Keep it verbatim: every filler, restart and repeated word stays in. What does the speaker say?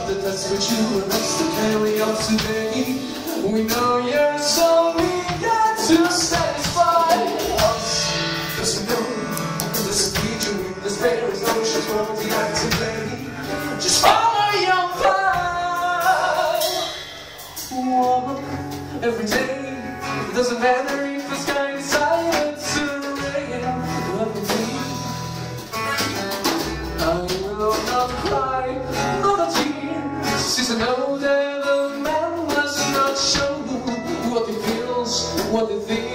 that that's what you and us to carry on today. We know you're so eager to satisfy us. Cause we know this need you in this very notions won't deactivate. Just follow your path. Warm up every day. It doesn't matter if the sky is silent or rain. Love me. I will not cry, not a tear, since I know that a man must not show what he feels, what he thinks.